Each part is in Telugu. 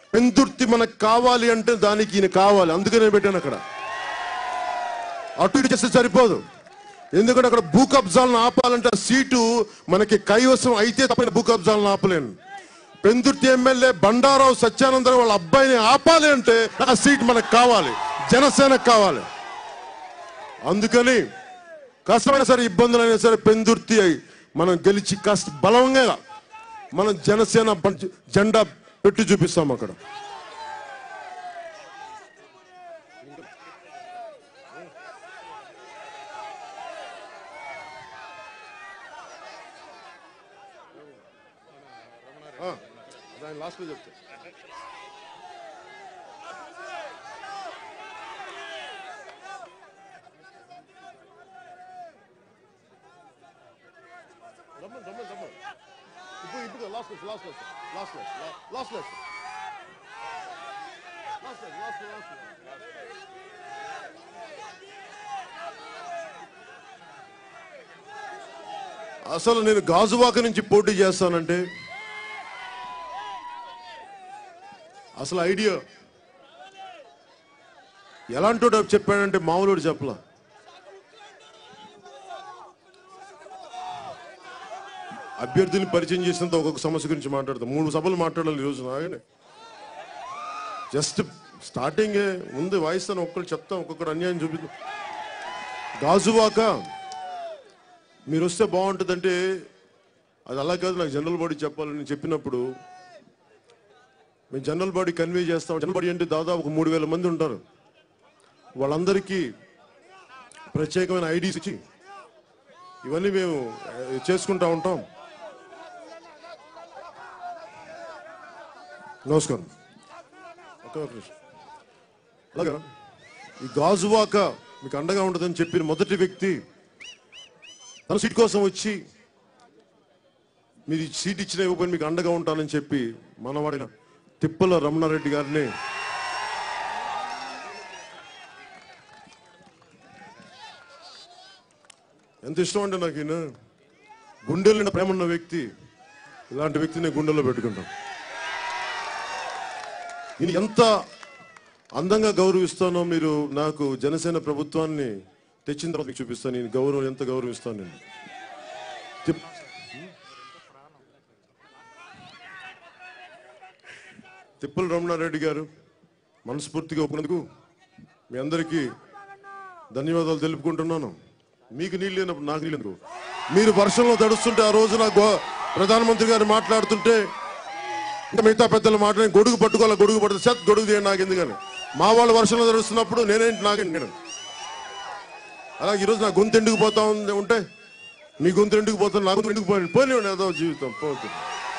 పెందుర్తి మనకు కావాలి అంటే దానికి ఈయన కావాలి, అందుకనే పెట్టాను అక్కడ. అటు ఇటు చేస్తే సరిపోదు, ఎందుకంటే అక్కడ భూ కబ్జాలను ఆపాలంటే సీటు మనకి కైవసం అయితే తప్ప భూ కబ్జాలను ఆపలేను. పెందుర్తి ఎమ్మెల్యే బండారావు సత్యానందరావు వాళ్ళ అబ్బాయిని ఆపాలి అంటే ఆ సీట్ మనకు కావాలి, జనసేనకు కావాలి. అందుకని కష్టమైన సరే, ఇబ్బందులైనా సరే పెందుర్తి మనం గెలిచి బలంగా మనం జనసేన జెండా పెట్టి చూపిస్తాం అక్కడ. లాస్ట్ లో చెప్తా. ఇప్పుడు లాస్ట్ అసలు నేను గాజువాక నుంచి పోటీ చేస్తానంటే అసలు ఐడియా ఎలాంటో చెప్పాడంటే మామూలుడు చెప్పలా. అభ్యర్థిని పరిచయం చేసినంత ఒక్కొక్క సమస్య గురించి మాట్లాడతాం. 3 సభలు మాట్లాడాలి ఈరోజు. నాగనే జస్ట్ స్టార్టింగే ఉంది, వాయిస్తాను, ఒక్కరు చెప్తాం, ఒక్కొక్కరు అన్యాయం చూపిస్తాం. గాజువాక మీరు వస్తే బాగుంటుందంటే అది అలా కాదు, నాకు జనరల్ బాడీ చెప్పాలని చెప్పినప్పుడు మేము జనరల్ బాడీ కన్వే చేస్తాం. జనరల్ బాడీ అంటే దాదాపు 3000 మంది ఉంటారు. వాళ్ళందరికీ ప్రత్యేకమైన ఐడీస్ ఇచ్చి ఇవన్నీ మేము చేసుకుంటా ఉంటాం. నమస్కారం. అలాగా ఈ గాజువాక మీకు అండగా ఉంటుందని చెప్పిన మొదటి వ్యక్తి తన సీట్ కోసం వచ్చి మీరు సీట్ ఇచ్చిన ఇవ్వకపోయినా మీకు అండగా ఉంటానని చెప్పి మనవాడిన తిప్పల రమణారెడ్డి గారిని ఎంత ఇష్టం అంటే నాకు ఈయన గుండెలు ప్రేమ ఉన్న వ్యక్తి. ఇలాంటి వ్యక్తిని గుండెల్లో పెట్టుకుంటాం. ఈయన ఎంత అందంగా గౌరవిస్తానో మీరు నాకు జనసేన ప్రభుత్వాన్ని తెచ్చిన తర్వాత చూపిస్తాను. నేను గౌరవం ఎంత గౌరవిస్తాను. నేను తిప్పల రమణారెడ్డి గారు మనస్ఫూర్తిగా ఒప్పుకున్నందుకు మీ అందరికీ ధన్యవాదాలు తెలుపుకుంటున్నాను. మీకు నీళ్ళు లేనప్పుడు నాకు నీళ్ళు. మీరు వర్షంలో తడుస్తుంటే ఆ రోజు నాకు ప్రధానమంత్రి గారు మాట్లాడుతుంటే ఇంకా మిగతా పెద్దలు మాట్లాడి గొడుగు పట్టుకోవాలి, గొడుగు పడుతుంది, సెత్ గొడుగు తీయండి నాకు ఎందుకని. మా వాళ్ళు వర్షంలో తడుస్తున్నప్పుడు నేనేంటి నాకేంటి నేను. అలాగే ఈరోజు నా గొంతు ఎండుకు పోతా ఉంటే మీ గొంతు ఎండుకు పోతాను, నా గొంతు ఎండుకు పోనివ్వండి, ఏదో జీవితం పోతుంది.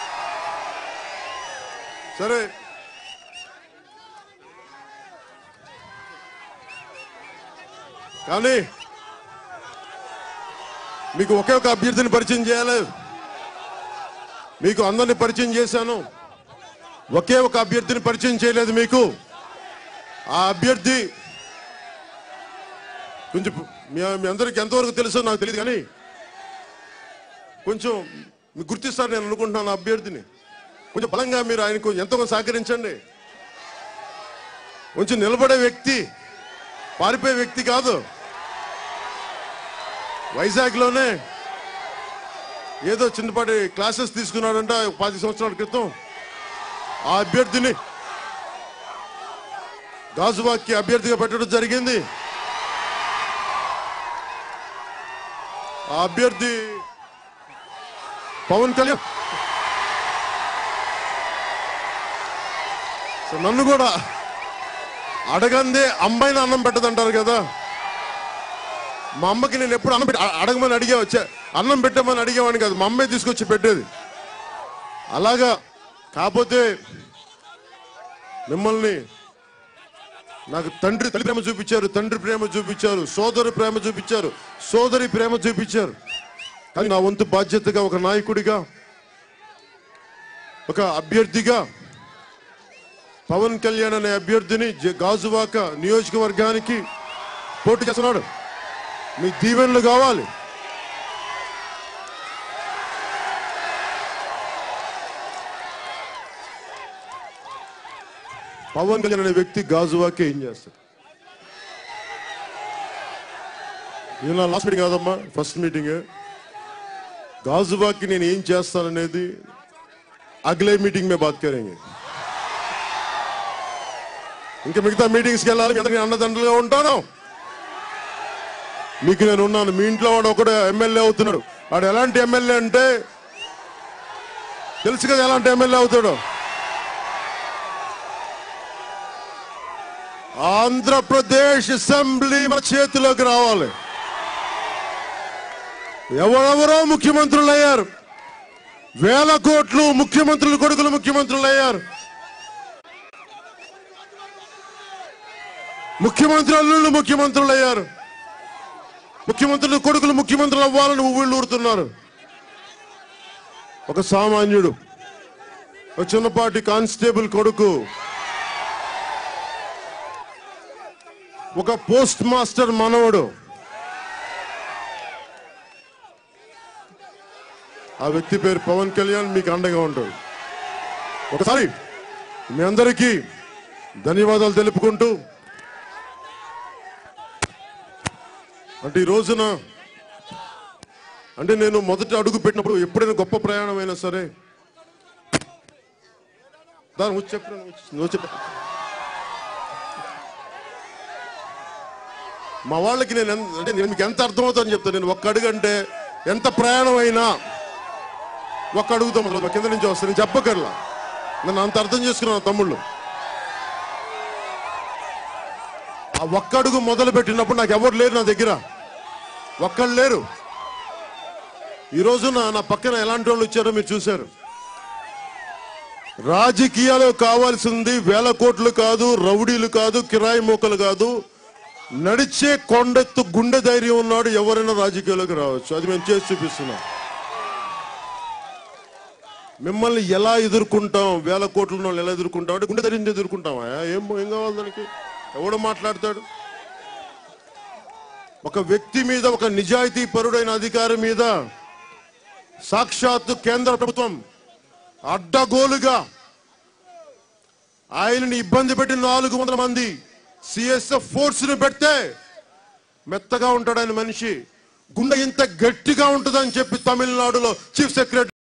సరే, కానీ మీకు ఒకే ఒక అభ్యర్థిని పరిచయం చేయాలి. మీకు అందరినీ పరిచయం చేశాను, ఒకే ఒక అభ్యర్థిని పరిచయం చేయలేదు మీకు. ఆ అభ్యర్థి కొంచెం మీ అందరికి ఎంతవరకు తెలుసో నాకు తెలియదు, కానీ కొంచెం మీకు గుర్తిస్తారు నేను అనుకుంటున్నాను. అభ్యర్థిని కొంచెం బలంగా మీరు ఆయనకు ఎంతో సహకరించండి. కొంచెం నిలబడే వ్యక్తి, పారిపోయే వ్యక్తి కాదు. వైజాగ్లోనే ఏదో చిన్నపాటి క్లాసెస్ తీసుకున్నాడంట 10 సంవత్సరాల క్రితం. ఆ అభ్యర్థిని గాజువాక్కి అభ్యర్థిగా పెట్టడం జరిగింది. ఆ అభ్యర్థి పవన్ కళ్యాణ్. నన్ను కూడా అడగందే అమ్మాయిని అన్నం పెట్టదంటారు కదా. మా అమ్మకి నేను ఎప్పుడు అన్నం అడగమని వచ్చా, అన్నం పెట్టమని అడిగేవాడిని కాదు, మా అమ్మాయి తీసుకొచ్చి పెట్టేది. అలాగా కాకపోతే మిమ్మల్ని నాకు తల్లి ప్రేమ చూపించారు, తండ్రి ప్రేమ చూపించారు, సోదరి ప్రేమ చూపించారు, సోదరి ప్రేమ చూపించారు. కానీ నా వంతు బాధ్యతగా ఒక నాయకుడిగా, ఒక అభ్యర్థిగా పవన్ కళ్యాణ్ అనే అభ్యర్థిని గాజువాక నియోజకవర్గానికి పోటీ చేస్తున్నాడు. మీ దీవెనలు కావాలి. పవన్ కళ్యాణ్ అనే వ్యక్తి గాజువాకే ఏం చేస్తాడు? ఇది నా లాస్ట్ మీటింగ్ కాదమ్మా, ఫస్ట్ మీటింగ్. గాజువాకి నేను ఏం చేస్తాననేది అగలే మీటింగ్ మే బాత్ కరేంగే. ఇంకా మిగతా మీటింగ్స్కి వెళ్ళాలి, నేను అన్నదండలుగా ఉంటాను. మీకు నేను ఉన్నాను. మీ ఇంట్లో వాడు ఒకడు ఎమ్మెల్యే అవుతున్నాడు. వాడు ఎలాంటి ఎమ్మెల్యే అంటే తెలుసు కదా, ఎలాంటి ఎమ్మెల్యే అవుతాడు. ఆంధ్రప్రదేశ్ అసెంబ్లీ మన చేతిలోకి రావాలి. ఎవరెవరో ముఖ్యమంత్రులు అయ్యారు, వేల కోట్లు ముఖ్యమంత్రులు కొడుకులు ముఖ్యమంత్రులు అయ్యారు. ముఖ్యమంత్రి అల్లుళ్ళు ముఖ్యమంత్రులు అయ్యారు. ముఖ్యమంత్రులు కొడుకులు ముఖ్యమంత్రులు అవ్వాలని ఊళ్ళు ఊరుతున్నారు. ఒక సామాన్యుడు, ఒక చిన్నపాటి కానిస్టేబుల్ కొడుకు, ఒక పోస్ట్ మాస్టర్ మనవడు, ఆ వ్యక్తి పేరు పవన్ కళ్యాణ్ మీకు అండగా ఉంటాడు. ఒకసారి మీ అందరికీ ధన్యవాదాలు తెలుపుకుంటూ, అంటే ఈ రోజున అంటే నేను మొదట అడుగు పెట్టినప్పుడు ఎప్పుడైనా గొప్ప ప్రయాణం అయినా సరే దాని వచ్చి చెప్ప మా వాళ్ళకి నేను అంటే నేను మీకు ఎంత అర్థమవుతుందని చెప్తాను. నేను ఒక్క అడుగు అంటే ఎంత ప్రయాణం అయినా ఒక్క అడుగుతాం కింద నుంచి వస్తాను. నేను చెప్పకర్లా, నన్ను అంత అర్థం చేసుకున్నాను తమ్ముళ్ళు. ఆ ఒక్క అడుగు మొదలు పెట్టినప్పుడు నాకు ఎవరు లేరు, నా దగ్గర ఒక్కళ్ళు లేరు. ఈ రోజున నా పక్కన ఎలాంటి వాళ్ళు వచ్చారో మీరు చూశారు. రాజకీయాలు కావాల్సింది వేల కోట్లు కాదు, రౌడీలు కాదు, కిరాయి మోకలు కాదు, నడిచే కొండెత్తు గుండె ధైర్యం ఉన్నాడు ఎవరైనా రాజకీయాల్లోకి రావచ్చు. అది మేము చేసి చూపిస్తున్నాం. మిమ్మల్ని ఎలా ఎదుర్కొంటాం, వేల కోట్ల వాళ్ళు ఎలా ఎదుర్కొంటాం అంటే గుండె ధైర్యం ఎదుర్కొంటామా? ఏం కావాలి దానికి? ఎవడో మాట్లాడతాడు. ఒక వ్యక్తి మీద, ఒక నిజాయితీ పరుడైన అధికారి మీద సాక్షాత్తు కేంద్ర ప్రభుత్వం అడ్డగోలుగా ఆయనని ఇబ్బంది పెట్టి 400 మంది సిఎస్ఎఫ్ ఫోర్స్ ని పెడితే మెత్తగా ఉంటాడు ఆయన మనిషి. గుండె ఇంత గట్టిగా ఉంటుందని చెప్పి తమిళనాడులో చీఫ్ సెక్రటరీ